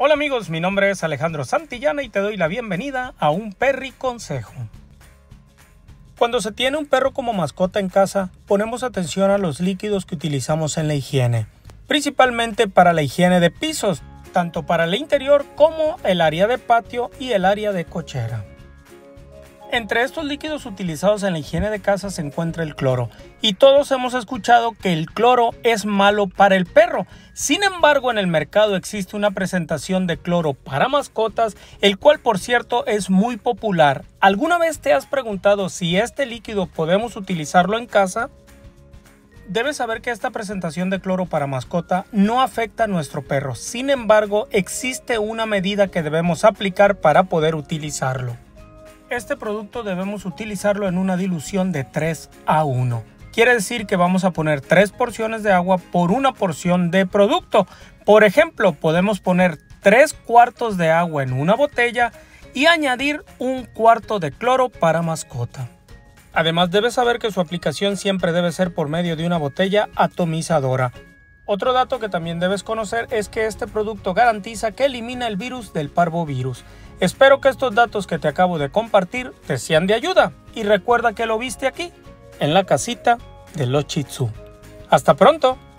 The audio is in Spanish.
Hola amigos, mi nombre es Alejandro Santillana y te doy la bienvenida a un Perry Consejo. Cuando se tiene un perro como mascota en casa, ponemos atención a los líquidos que utilizamos en la higiene, principalmente para la higiene de pisos, tanto para el interior como el área de patio y el área de cochera. Entre estos líquidos utilizados en la higiene de casa se encuentra el cloro, y todos hemos escuchado que el cloro es malo para el perro. Sin embargo, en el mercado existe una presentación de cloro para mascotas, el cual por cierto es muy popular. ¿Alguna vez te has preguntado si este líquido podemos utilizarlo en casa? Debes saber que esta presentación de cloro para mascota no afecta a nuestro perro. Sin embargo, existe una medida que debemos aplicar para poder utilizarlo. Este producto debemos utilizarlo en una dilución de 3:1. Quiere decir que vamos a poner 3 porciones de agua por una porción de producto. Por ejemplo, podemos poner 3 cuartos de agua en una botella y añadir 1 cuarto de cloro para mascota. Además, debes saber que su aplicación siempre debe ser por medio de una botella atomizadora. Otro dato que también debes conocer es que este producto garantiza que elimina el virus del parvovirus. Espero que estos datos que te acabo de compartir te sean de ayuda y recuerda que lo viste aquí, en la casita de los Shih Tzu. ¡Hasta pronto!